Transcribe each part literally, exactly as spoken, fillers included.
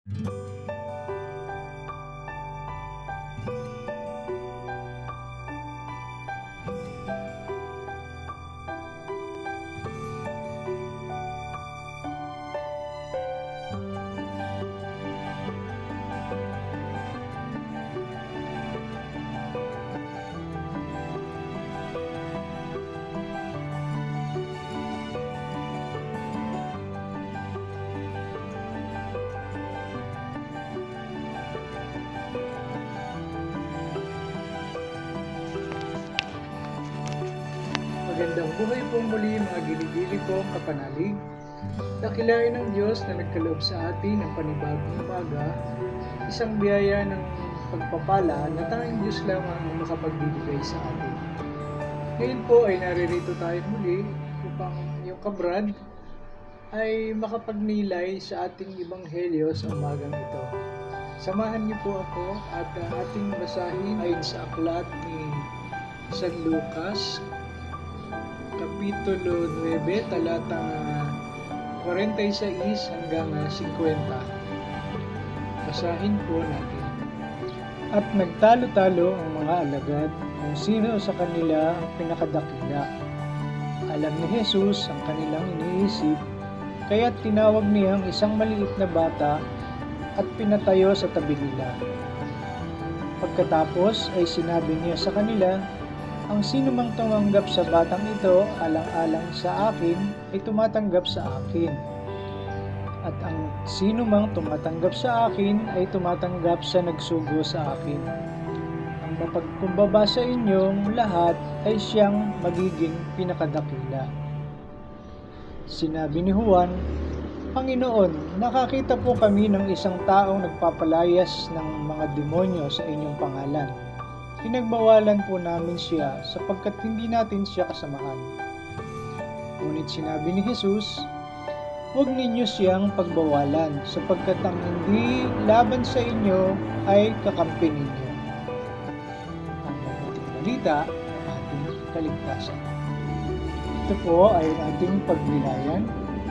Magandang buhay po muli mga ginigili kong kapanalig. Dakilain ng Diyos na nagkaloob sa atin ng panibagong umaga, isang biyaya ng pagpapala na tanging Diyos lamang ang makapagbibigay sa atin. Ngayon po ay naririto tayo muli upang yung kabrad ay makapagnilay sa ating ebanghelyo sa umagang ito. Samahan niyo po ako at uh, ating basahin ayon sa aklat ni San Lucas, Kapitulo nine, talatang forty-six hanggang fifty. Basahin po natin. At nagtalo-talo ang mga alagad kung sino sa kanila ang pinakadakila. Alam ni Jesus ang kanilang iniisip, kaya't tinawag niya ang isang maliit na bata at pinatayo sa tabi nila. Pagkatapos ay sinabi niya sa kanila, ang sino mang tumanggap sa batang ito alang-alang sa akin ay tumatanggap sa akin. At ang sino mang tumatanggap sa akin ay tumatanggap sa nagsugo sa akin. Ang mapagkumbaba sa inyong lahat ay siyang magiging pinakadakila. Sinabi ni Juan, Panginoon, nakakita po kami ng isang taong nagpapalayas ng mga demonyo sa inyong pangalan. Pinagbawalan po namin siya sapagkat hindi natin siya kasamahan. Ngunit sinabi ni Jesus, huwag ninyo siyang pagbawalan sapagkat ang hindi laban sa inyo ay kakampi ninyo. Ang mabuting balita ng ating kaligtasan. Ito po ay ating pagnilayan.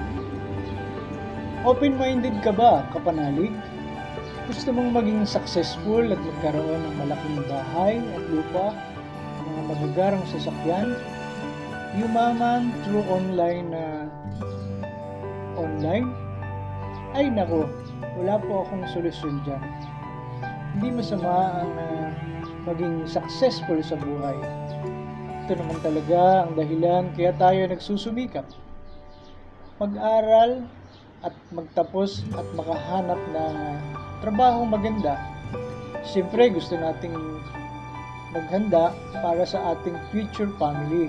Open-minded ka ba, kapanalig? Gusto mong maging successful at magkaroon ng malaking bahay at lupa, mga magagarang sasakyan, yumaman through online na uh, online? Ay nako, wala po akong solusyon dyan. Hindi masama ang uh, maging successful sa buhay. Ito naman talaga ang dahilan kaya tayo nagsusumikap. Mag-aral at magtapos at makahanap ng trabaho maganda. Siyempre gusto nating maghanda para sa ating future family.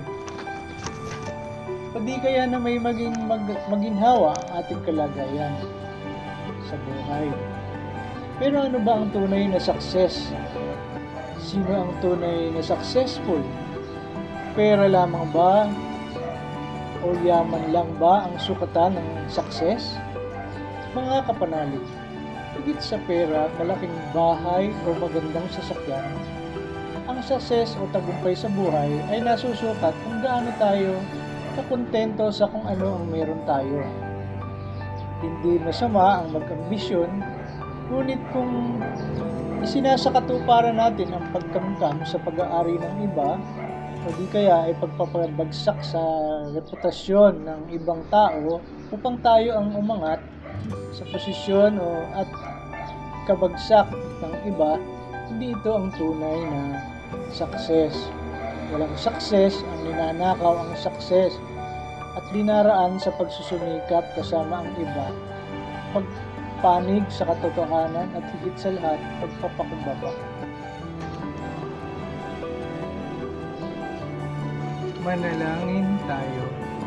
Pwede kaya na may maging mag, maginhawa ang ating kalagayan sa buhay. Pero ano ba ang tunay na success? Sino ang tunay na successful? Pera lamang ba? O yaman lang ba ang sukatan ng success? Mga kapanalig, higit sa pera, malaking bahay o magandang sasakyan, ang success o tagumpay sa buhay ay nasusukat kung gaano tayo kakontento sa kung ano ang meron tayo. Hindi masama ang mag-ambisyon, ngunit kung isinasakatuparan natin ang pagkamkam sa pag-aari ng iba, o di kaya ay pagpapabagsak sa reputasyon ng ibang tao upang tayo ang umangat sa posisyon o at kabagsak ng iba, hindi ito ang tunay na success. Walang success ang ninanakaw ang success at dinaraan sa pagsusumikap kasama ang iba, pagpanig sa katotohanan at higit sa lahat, pagpapakumbaba. Manalangin tayo.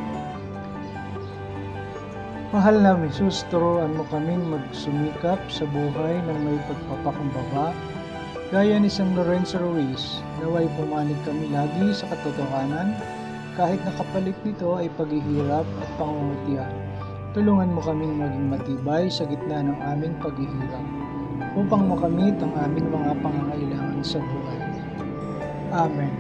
Mahal na Jesus, turuan mo kaming magsumikap sa buhay ng may pagpapakumbaba. Gaya ni San Lorenzo Ruiz, naway pumanig kami lagi sa katotohanan, kahit na kapalit nito ay paghihirap at pangungutian. Tulungan mo kaming maging matibay sa gitna ng aming paghihirap, upang makamit ang aming mga pangangailangan sa buhay. Amen.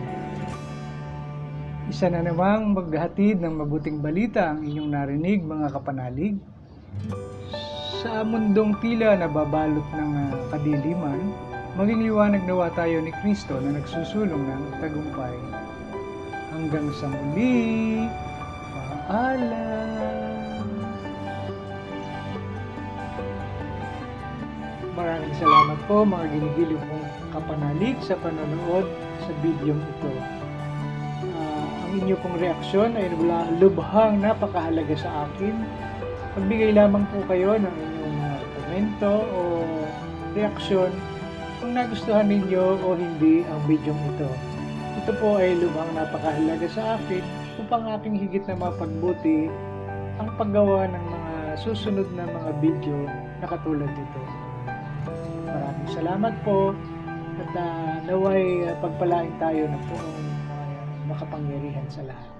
Isa na namang maghahatid ng mabuting balita ang inyong narinig, mga kapanalig. Sa mundong tila nababalot ng ah, kadiliman, maging liwanag nawa tayo ni Kristo na nagsusulong ng tagumpay. Hanggang sa muli, paalam! Maraming salamat po mga ginigiliw kong kapanalig sa panonood sa bidyong ito. Uh, ang inyo pong reaksyon ay lubhang napakahalaga sa akin. Magbigay lamang po kayo ng inyong uh, komento o reaksyon kung nagustuhan ninyo o hindi ang bidyong ito. Ito po ay lubhang napakahalaga sa akin upang aking higit na mapagbuti ang paggawa ng mga susunod na mga video na katulad nito. Maraming salamat po at uh, naway uh, pagpalain tayo ng poong uh, makapangyarihan sa lahat.